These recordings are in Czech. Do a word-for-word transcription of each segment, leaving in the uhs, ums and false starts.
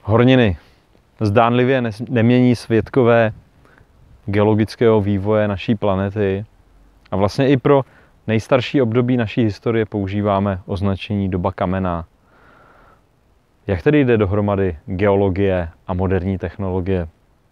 Horniny zdánlivě nemění světkové geologického vývoje naší planety a vlastně i pro nejstarší období naší historie používáme označení doba kamenná. Jak tedy jde dohromady geologie a moderní technologie?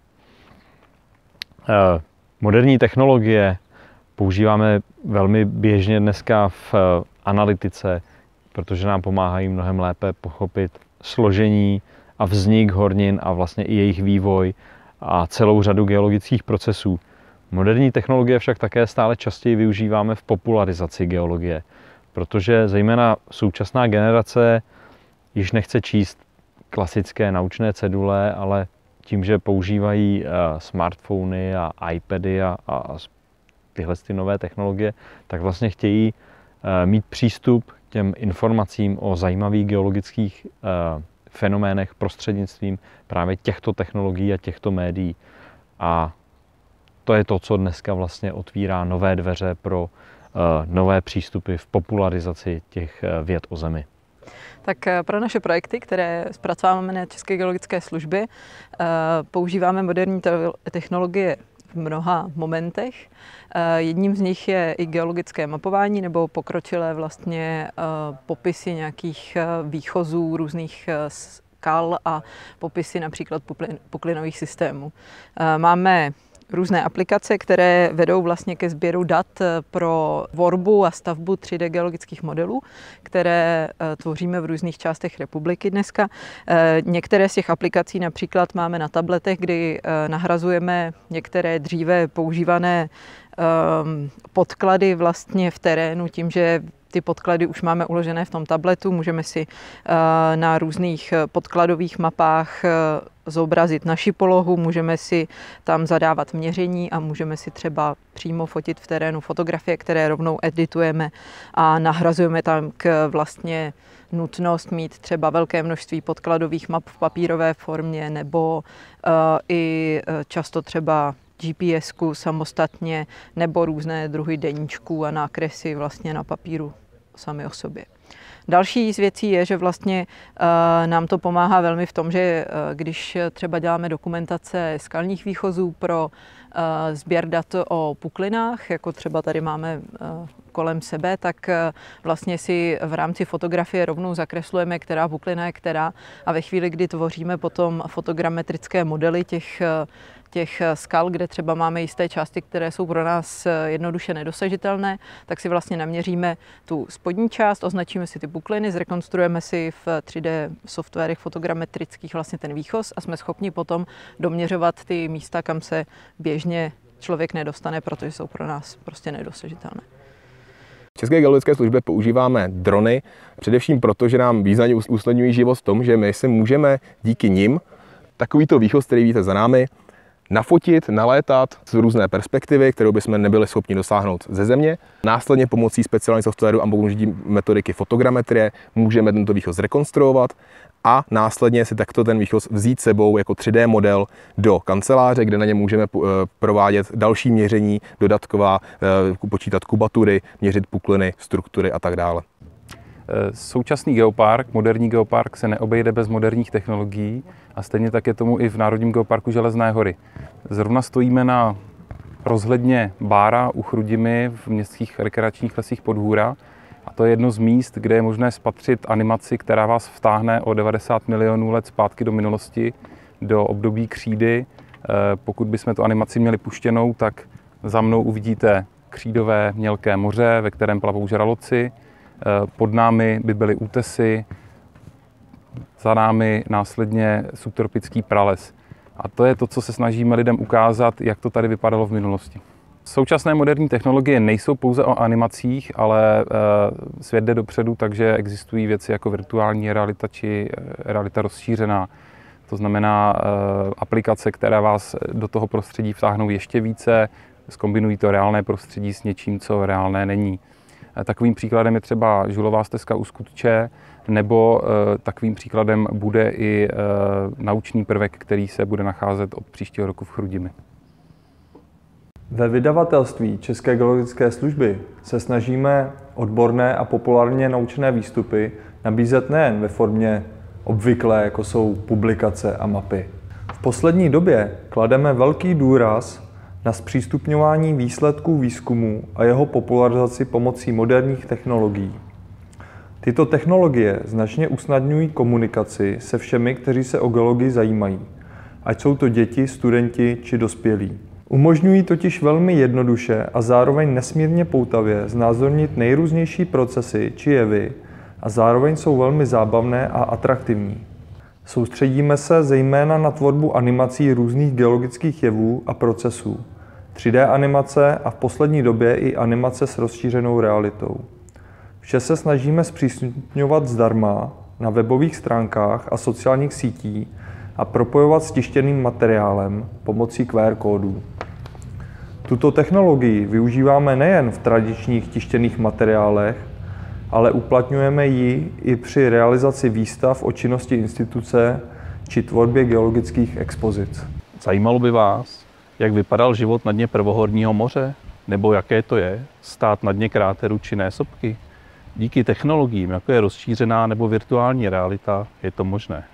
Eh, moderní technologie používáme velmi běžně dneska v analytice, protože nám pomáhají mnohem lépe pochopit složení a vznik hornin a vlastně i jejich vývoj a celou řadu geologických procesů. Moderní technologie však také stále častěji využíváme v popularizaci geologie, protože zejména současná generace již nechce číst klasické naučné cedule, ale tím, že používají smartfony a iPady a, a tyhle ty nové technologie, tak vlastně chtějí mít přístup k těm informacím o zajímavých geologických fenoménech prostřednictvím právě těchto technologií a těchto médií. A to je to, co dneska vlastně otvírá nové dveře pro nové přístupy v popularizaci těch věd o Zemi. Tak pro naše projekty, které zpracováváme na České geologické službě, používáme moderní technologie v mnoha momentech. Jedním z nich je i geologické mapování nebo pokročilé vlastně popisy nějakých výchozů různých skal a popisy například puklinových systémů. Máme různé aplikace, které vedou vlastně ke sběru dat pro tvorbu a stavbu tři dé geologických modelů, které tvoříme v různých částech republiky dneska. Některé z těch aplikací například máme na tabletech, kdy nahrazujeme některé dříve používané podklady vlastně v terénu tím, že ty podklady už máme uložené v tom tabletu, můžeme si na různých podkladových mapách zobrazit naši polohu, můžeme si tam zadávat měření a můžeme si třeba přímo fotit v terénu fotografie, které rovnou editujeme a nahrazujeme tam k vlastně nutnost mít třeba velké množství podkladových map v papírové formě nebo uh, i často třeba G P S ku samostatně nebo různé druhy deníčků a nákresy vlastně na papíru sami o sobě. Další z věcí je, že vlastně uh, nám to pomáhá velmi v tom, že uh, když třeba děláme dokumentace skalních výchozů pro uh, sběr dat o puklinách, jako třeba tady máme uh, kolem sebe, tak uh, vlastně si v rámci fotografie rovnou zakreslujeme, která puklina je která a ve chvíli, kdy tvoříme potom fotogrametrické modely těch uh, těch skal, kde třeba máme jisté části, které jsou pro nás jednoduše nedosažitelné, tak si vlastně naměříme tu spodní část, označíme si ty pukliny, zrekonstruujeme si v tři dé softwarech fotogrametrických vlastně ten výchoz a jsme schopni potom doměřovat ty místa, kam se běžně člověk nedostane, protože jsou pro nás prostě nedosažitelné. V České geologické službě používáme drony, především proto, že nám významně usnadňují život v tom, že my si můžeme díky nim takovýto výchoz, který vidíte za námi, nafotit, nalétat z různé perspektivy, kterou bychom nebyli schopni dosáhnout ze země. Následně pomocí speciální softwaru a použití metodiky fotogrametrie můžeme tento výchoz zrekonstruovat a následně si takto ten výchoz vzít sebou jako tři dé model do kanceláře, kde na ně můžeme provádět další měření, dodatková, počítat kubatury, měřit pukliny, struktury a tak dále. Současný geopark, moderní geopark, se neobejde bez moderních technologií a stejně tak je tomu i v Národním geoparku Železné hory. Zrovna stojíme na rozhledně Bára u Chrudimi v městských rekreačních lesích Podhůra a to je jedno z míst, kde je možné spatřit animaci, která vás vtáhne o devadesát milionů let zpátky do minulosti, do období křídy. Pokud bychom tu animaci měli puštěnou, tak za mnou uvidíte křídové mělké moře, ve kterém plavou žraloci. Pod námi by byly útesy, za námi následně subtropický prales. A to je to, co se snažíme lidem ukázat, jak to tady vypadalo v minulosti. Současné moderní technologie nejsou pouze o animacích, ale svět jde dopředu, takže existují věci jako virtuální realita či realita rozšířená. To znamená aplikace, které vás do toho prostředí vtáhnou ještě více, zkombinují to reálné prostředí s něčím, co reálné není. Takovým příkladem je třeba žulová stezka u Skutče, nebo e, takovým příkladem bude i e, naučný prvek, který se bude nacházet od příštího roku v Chrudimi. Ve vydavatelství České geologické služby se snažíme odborné a populárně naučené výstupy nabízet nejen ve formě obvykle jako jsou publikace a mapy. V poslední době klademe velký důraz na zpřístupňování výsledků výzkumu a jeho popularizaci pomocí moderních technologií. Tyto technologie značně usnadňují komunikaci se všemi, kteří se o geologii zajímají, ať jsou to děti, studenti či dospělí. Umožňují totiž velmi jednoduše a zároveň nesmírně poutavě znázornit nejrůznější procesy či jevy a zároveň jsou velmi zábavné a atraktivní. Soustředíme se zejména na tvorbu animací různých geologických jevů a procesů, tři dé animace a v poslední době i animace s rozšířenou realitou. Vše se snažíme zpřístupňovat zdarma na webových stránkách a sociálních sítích a propojovat s tištěným materiálem pomocí Q R kódů. Tuto technologii využíváme nejen v tradičních tištěných materiálech, ale uplatňujeme ji i při realizaci výstav o činnosti instituce či tvorbě geologických expozic. Zajímalo by vás, jak vypadal život na dně prvohorního moře, nebo jaké to je stát na dně kráteru činné sopky? Díky technologiím, jako je rozšířená nebo virtuální realita, je to možné.